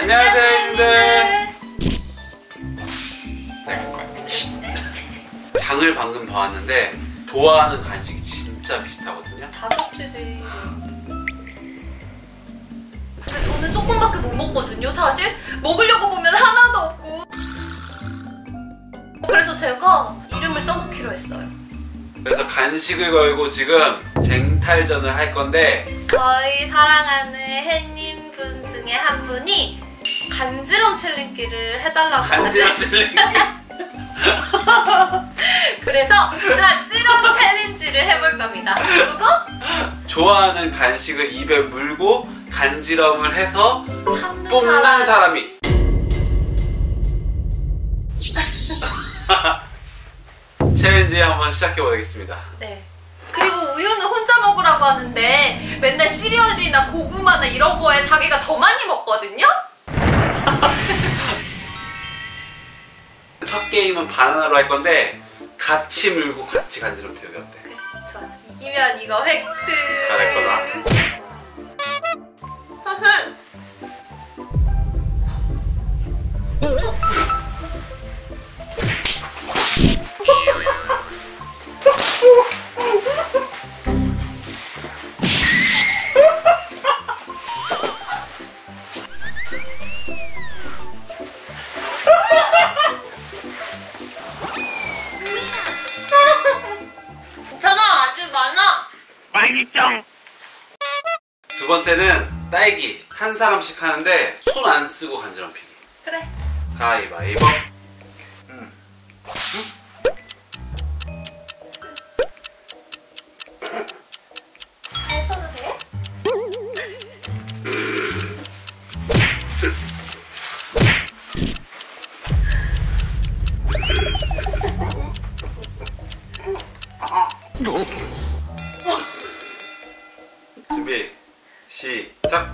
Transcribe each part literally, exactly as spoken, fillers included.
안녕하세요, 형님들. 장을 방금 봐왔는데 좋아하는 간식이 진짜 비슷하거든요. 다 섭취지. 근데 저는 조금밖에 못 먹거든요, 사실. 먹으려고 보면 하나도 없고. 그래서 제가 이름을 써놓기로 했어요. 그래서 간식을 걸고 지금 쟁탈전을 할 건데, 저희 사랑하는 햇님 분 중에 한 분이 간지럼 챌린지를 해달라고 간지럼 하셔. 챌린지. 그래서 간지럼 챌린지를 해볼 겁니다. 그리고 좋아하는 간식을 입에 물고 간지럼을 해서 참는 뽑는 사람. 사람이 챌린지 한번 시작해 보겠습니다. 네. 그리고 우유는 혼자 먹으라고 하는데 맨날 시리얼이나 고구마나 이런 거에 자기가 더 많이 먹거든요? 첫 게임은 바나나로 할 건데 같이 물고 같이 간지럼 태우기 어때? 좋아. 이기면 이거 획득. 잘할 거다. 흐흐. 괜찮아, 아직 많아. 맛있죠? 두 번째는 딸기 한 사람씩 하는데 손 안 쓰고 간지럼 피기. 그래. 가위바위보. 음. 잘 써도 돼? 준비 시작.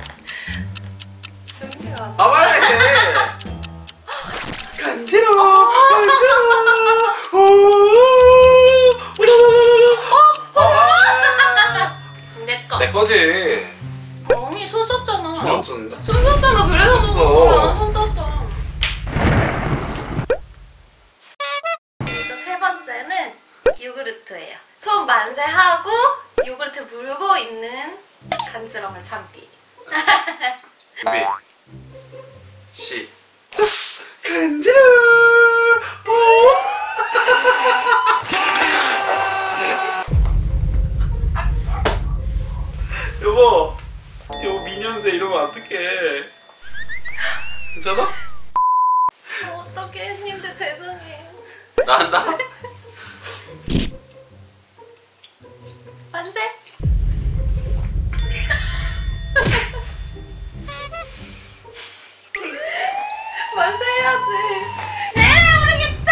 준비가. 아 빨리 해. 간지러워 간지러워. 내꺼. 내 거지. 언니 손 썼잖아. 안 썼는데? 손 썼잖아. 그래서 썼어. 먹어. 손 썼잖아. 그래서 세 번째는 요구르트예요. 손 만세하고 요구르트 물고 있는 간지럼을 참기. 준비 시작. 간지러워. 여보, 여보 미녀인데 이러면 어떡해. 괜찮아? 어떡해, 햇님들 죄송해요. 나 한다. 만세. 만세 해야지. 네, 모르겠다.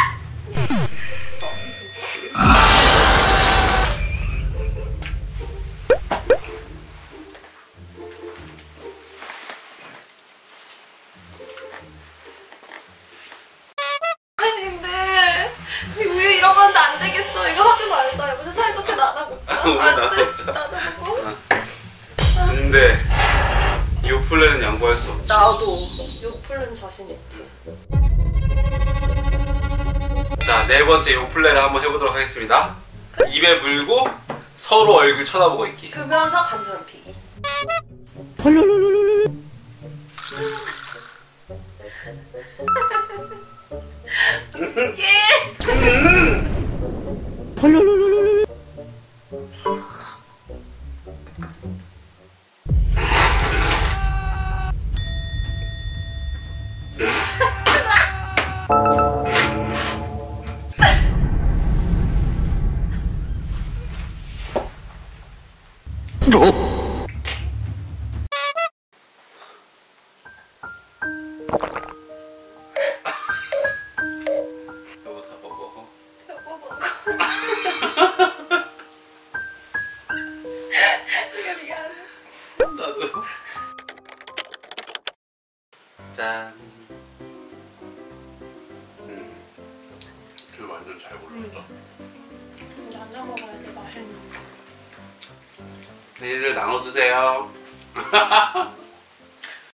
아닌데 이 우유 이런 건데 안 되겠어. 이거 하지 말자. 여기서 사이좋게 나눠볼까? 알았지? 나눠보고. 근데 요플레는 양보할 수 없지. 나도 요플은 자신 있지. 자, 네 번째 요플레를 한번 해보도록 하겠습니다. 입에 물고 서로 얼굴 쳐다보고 있기. 그러면서 간지럼 피기. 예. 여보 다 먹어. 여보 먹어. 이거 미안해. 나도. 짠. 음, 줄 완전 잘 골랐다. 나눠 먹어야 돼, 맛있는 거. 얘들 나눠주세요.